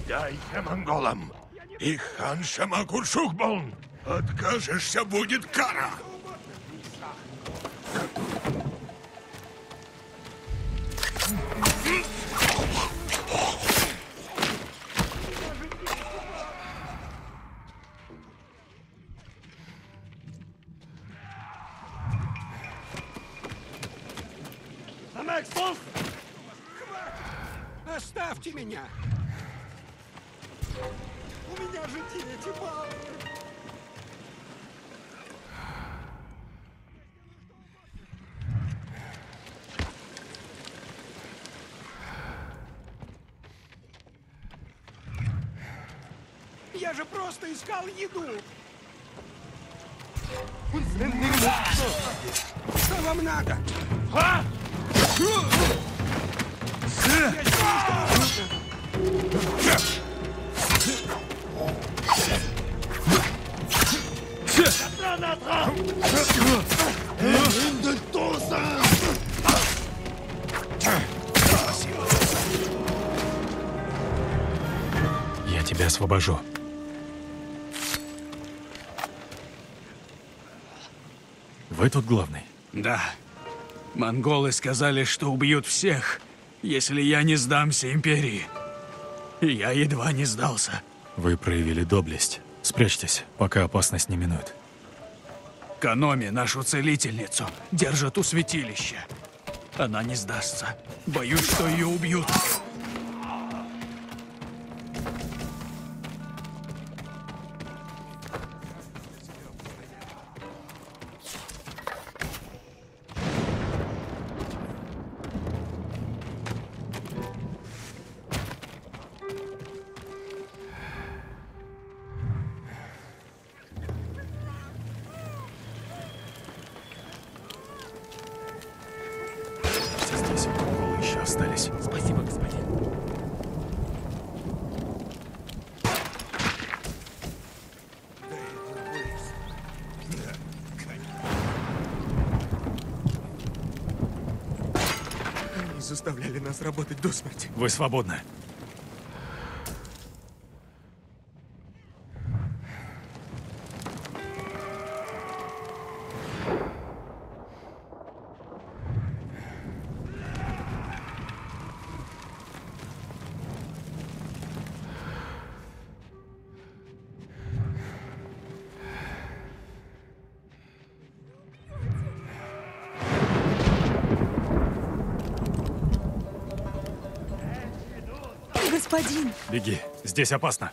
Дайся монголам. И хан Шамакуршухбон. Откажешься, будет кара. Оставьте меня! У меня же дети малые! Я же просто искал еду! Что вам надо? Я тебя освобожу. Вы тут главный? Да. Монголы сказали, что убьют всех, если я не сдамся империи. И я едва не сдался. Вы проявили доблесть. Спрячьтесь, пока опасность не минует. Каноми, нашу целительницу, держат у святилища. Она не сдастся. Боюсь, что ее убьют. Здесь монголы еще остались. Спасибо, господин. Они заставляли нас работать до смерти. Вы свободны. Господин! Беги, здесь опасно.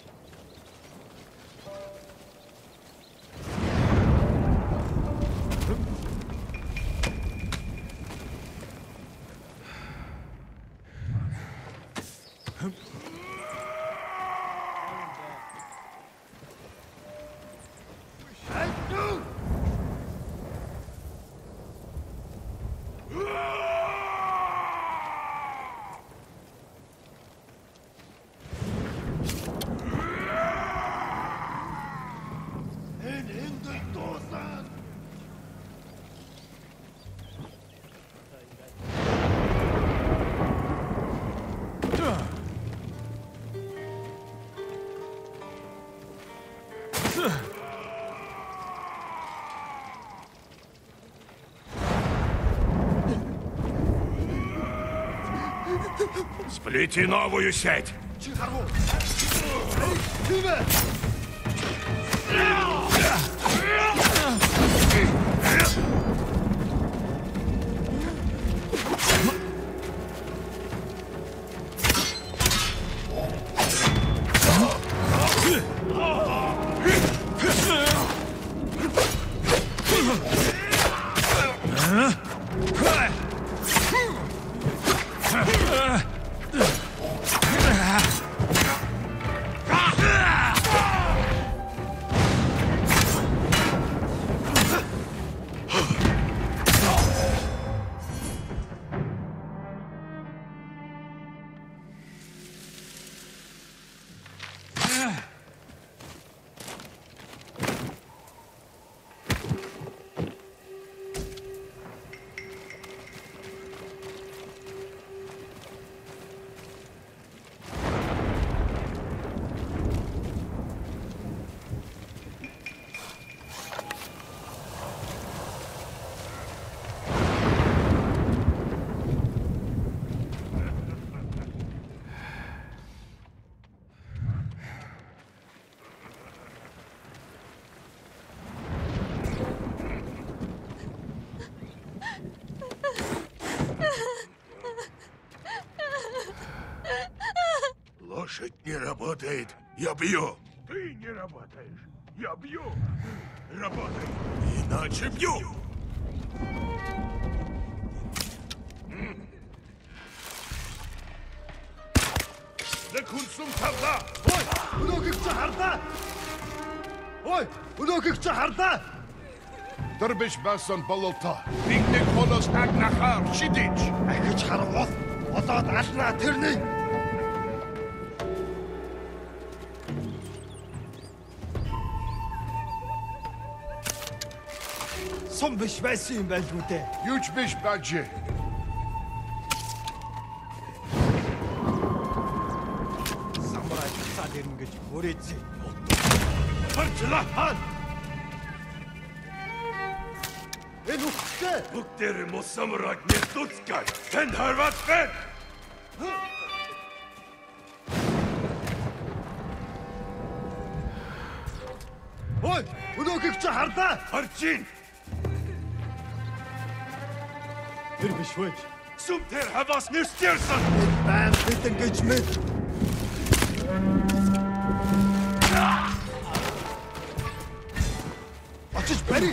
Сплети новую сеть. Значит, не работает. Я бью. Ты не работаешь. Я бью. Работай. Иначе бью. Lekhunsum tavla. Ой, өнөөгч харлаа. Ой, өнөөгч харлаа. Дөрбиш басан бололто. Бигнэг холос агнахаар шидэж. Ахиж харвал болоод алнаа тэрний. Сум биш байсан юм байл үү дээ. Юуч биш бажи. Самурай цаад ирнэ гэж өрөөцөө. Харчлаа. Энэ үхтэй. Бүгдээр мусамраг нэтуцгай. Тэн харват бэн. Ой, өнөөгч харлаа. Харчин. Тэр биш вэ? Сүмтэр хавас нэрстерсэн. Байн битэн гэж мэд. Очиж барь.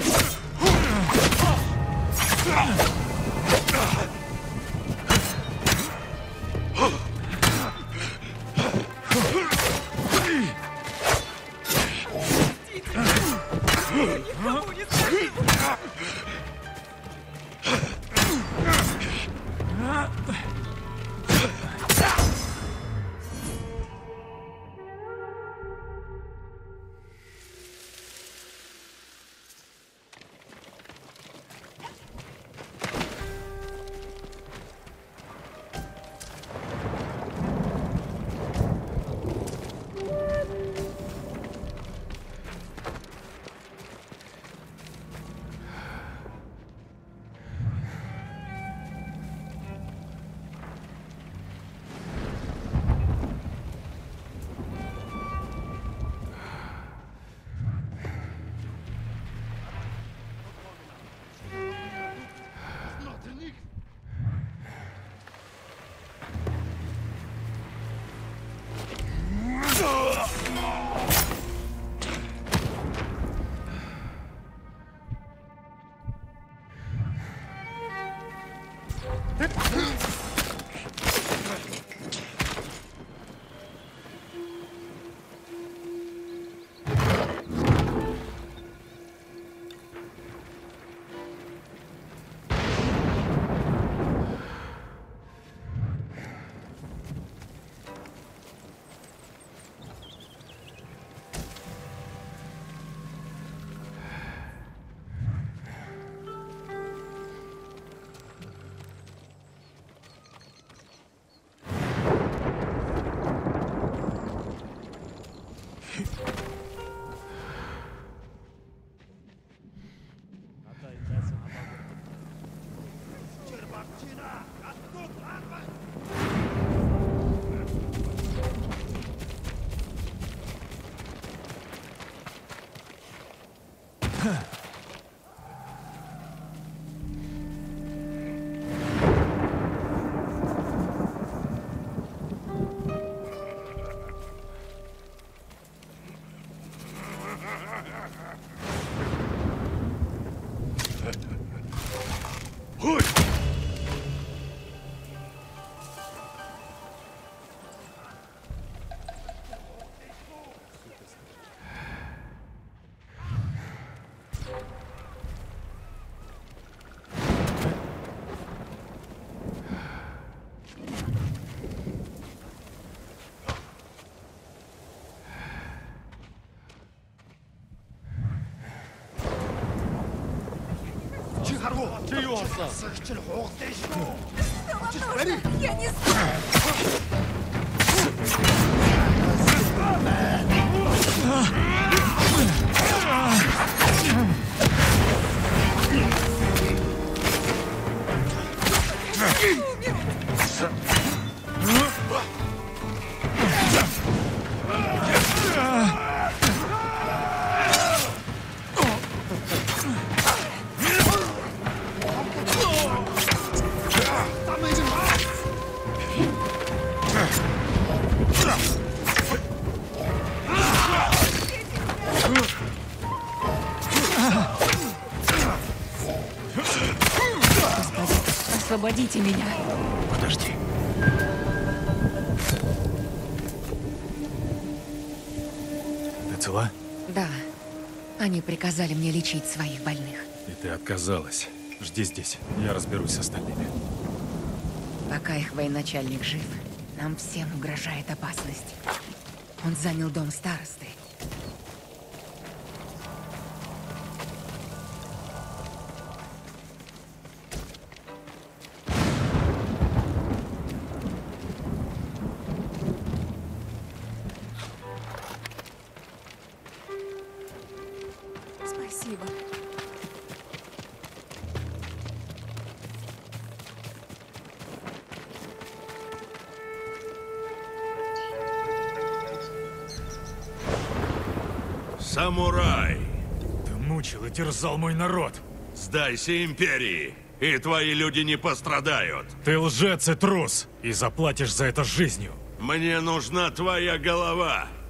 Чи юу болсон? Сэгчэр хугтай шүү. Очиж барь. Я не знаю. Освободите меня. Подожди. Ты цела? Да. Они приказали мне лечить своих больных. И ты отказалась. Жди здесь, я разберусь с остальными. Пока их военачальник жив, нам всем угрожает опасность. Он занял дом старосты. Спасибо. Самурай, Ты мучил и терзал мой народ. сдайся империи, и твои люди не пострадают. Ты лжец и трус, и заплатишь за это жизнью. Мне нужна твоя голова.